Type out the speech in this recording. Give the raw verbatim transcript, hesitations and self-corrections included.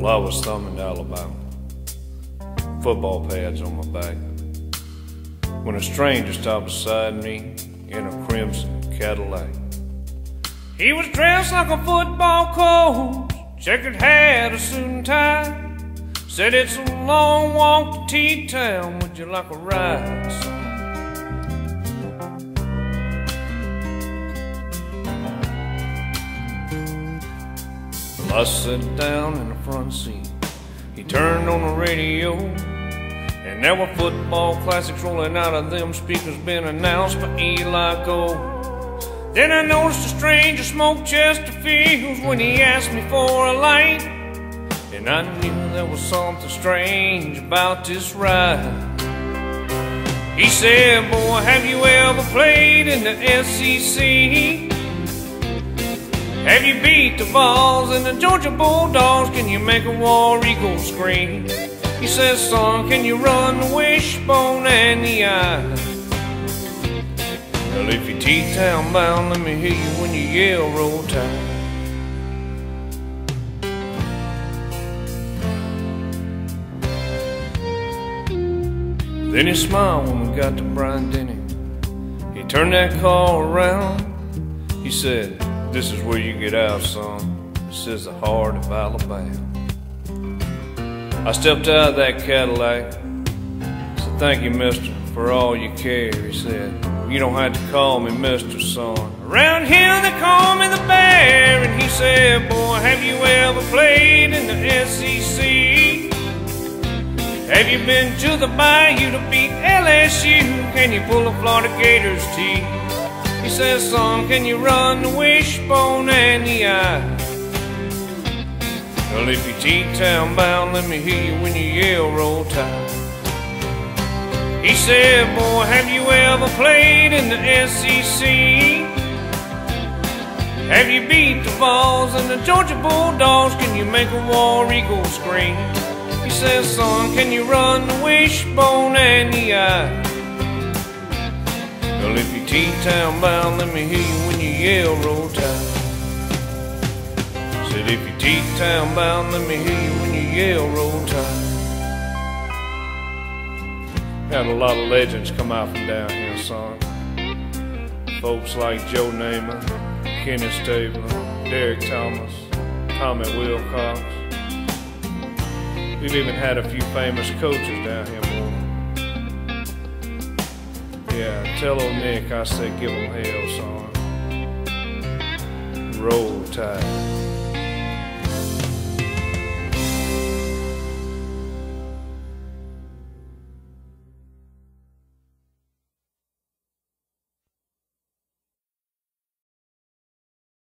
Well, I was thumbing to Alabama, football pads on my back, when a stranger stopped beside me in a crimson Cadillac. He was dressed like a football coach, checkered hat, a suit and tie. Said, "It's a long walk to T-Town, would you like a ride, son?" Well, I sat down in the front seat. He turned on the radio, and there were football classics rolling out of them speakers, been announced by Eli Gold. Then I noticed a stranger smoke Chesterfields when he asked me for a light, and I knew there was something strange about this ride. He said, "Boy, have you ever played in the S E C? Have you beat the Vols and the Georgia Bulldogs? Can you make a War Eagle scream?" He says, "Son, can you run the wishbone and the eye? Well, if you're T-Town bound, let me hear you when you yell, Roll Tide." Then he smiled when we got to Bryant-Denny. He turned that car around. He said, "This is where you get out, son. This is the heart of Alabama." I stepped out of that Cadillac. Said, "Thank you, mister, for all you care." He said, "You don't have to call me mister, son. Around here they call me the Bear." And he said, "Boy, have you ever played in the S E C? Have you been to the Bayou to beat L S U? Can you pull a Florida Gators teeth?" He says, "Son, can you run the wishbone and the eye? Well, if you're T-Town bound, let me hear you when you yell, Roll Tide." He said, "Boy, have you ever played in the S E C? Have you beat the Vols and the Georgia Bulldogs? Can you make a War Eagle scream?" He says, "Son, can you run the wishbone and the eye? Well, if you're T-Town bound, let me hear you when you yell, Roll Tide." Said, "If you're T-Town bound, let me hear you when you yell, Roll Tide." Had a lot of legends come out from down here, son. Folks like Joe Namath, Kenny Stabler, Derek Thomas, Tommy Wilcox. We've even had a few famous coaches down here, boy. Yeah, tell old Nick I said give him hell, son. Roll Tide.